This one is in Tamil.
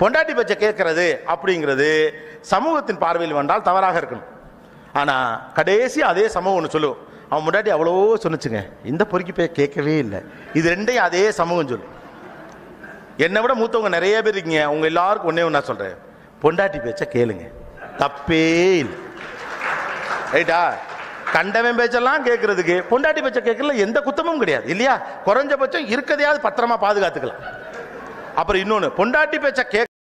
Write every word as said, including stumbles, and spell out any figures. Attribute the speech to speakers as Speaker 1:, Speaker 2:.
Speaker 1: பொண்டாட்டி பேச்சை கேட்கறது அப்படிங்கிறது சமூகத்தின் பார்வையில் வந்தால் தவறாக இருக்கணும். ஆனால் கடைசி அதே சமூகம் ஒன்று சொல்லுவோம், அவன் முன்னாடி அவ்வளோ சொன்னிச்சுங்க, இந்த பொறுக்கி போய் கேட்கவே இல்லை. இது ரெண்டையும் அதே சமூகம் சொல்லும். என்னை விட மூத்தவங்க நிறைய பேர் இருக்கீங்க, உங்க எல்லாருக்கும் ஒன்னே ஒன்று நான் சொல்றேன், பொண்டாட்டி பேச்சை கேளுங்க, தப்பே இல்லை. ரைட்டா? கண்டவன் பேச்செல்லாம் கேட்கறதுக்கு பொண்டாட்டி பேச்சை கேட்கல எந்த குத்தமும் கிடையாது இல்லையா? குறைஞ்சபட்சம் இருக்கதையாவது பத்திரமா பாதுகாத்துக்கலாம். அப்புறம் இன்னொன்று, பொண்டாட்டி பேச்சை கேட்க